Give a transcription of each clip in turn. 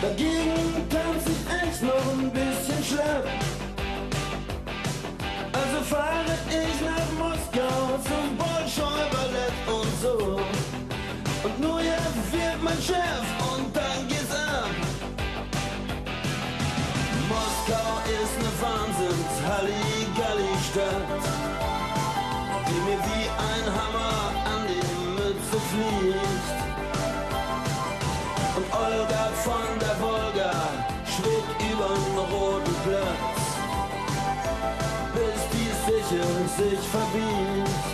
Dagegen tanz ich echt noch ein bisschen schlapp. Also fahre ich nach Moskau zum Bolschoi-Ballett und so. Und Nuja wird mein Chef und dann geht's ab. Moskau ist ne Wahnsinns-Halligalli-Stadt, die mir wie ein Hammer an die Mütze fliegt. Und Olga von der Wolga schwebt übern Roten Platz, bis die Sichel sich verbiegt.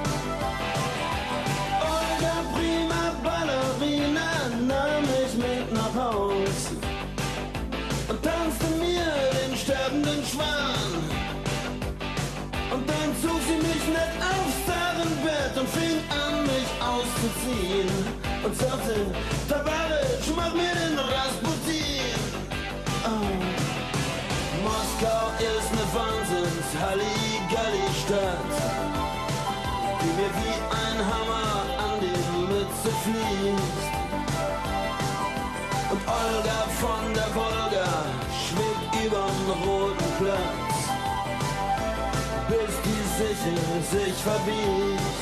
Olga, prima Ballerina, nahm ich mit nach Haus und tanzte mir den sterbenden Schwan. Und dann zog sie mich nett aufs Herrenbett und fing an, mich auszuziehen und sagte: Tabarisch, mach mir den Rasputin. Oh. Moskau ist ne Wahnsinns-Halligalli-Stadt, die mir wie ein Hammer an die Mütze fliegt. Und Olga von der Wolga schwebt übern Roten Platz, bis die Sichel sich verbiegt.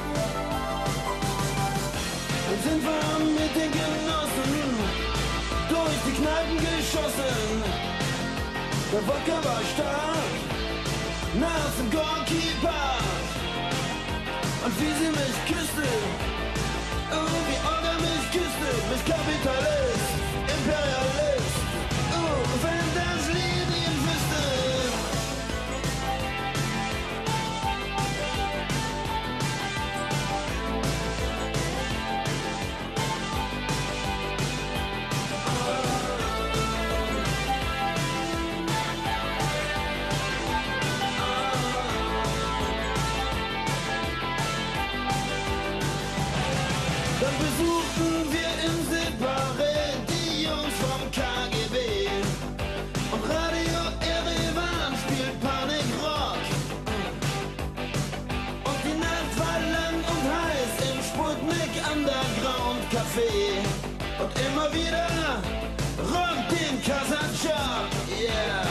Dann sind wir mit den Genossen durch die Kneipen geschossen. Der Wodka war stark, nach dem Gorky Park. Und wie sie mich küsste, oh, wie Olga mich küsste, mich Kapitalist, Imperialist, oh, wenn das Lied ihn wüsste. Dann besuchten wir im Separé die Jungs vom KGB. Und Radio Erevan spielt Panikrock. Und die Nacht war lang und heiß im Sputnik Underground Café. Und immer wieder rockt den Kasachak, yeah.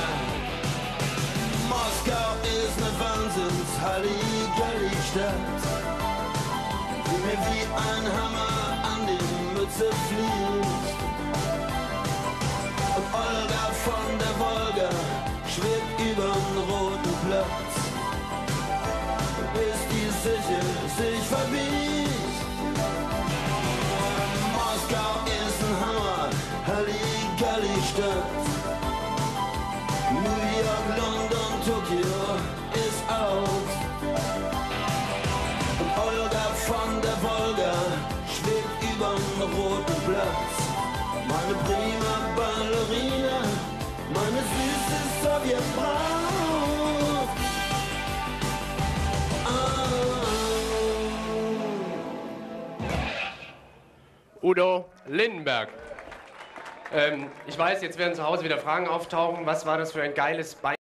Moskau ist ne Wahnsinns-Halligalli-Stadt, die mir wie ein Hammer an die Mütze fliegt. Und Olga von der Wolga schwebt übern Roten Platz, bis die Sichel sich verbiegt. Moskau ist ein Hammer, Halligalli-Stadt. New York, London, Tokio ist out. Und Olga von der Wolga schwebt übern Roten Platz. Meine prima Ballerina, meine süße Sowjetbraut. Udo Lindenberg. Ich weiß, jetzt werden zu Hause wieder Fragen auftauchen. Was war das für ein geiles Bein?